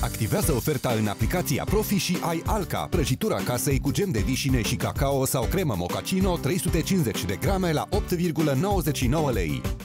Activează oferta în aplicația Profi și ai Alca, prăjitura casei cu gem de vișine și cacao sau cremă moccacino 350 de grame la 8,99 lei.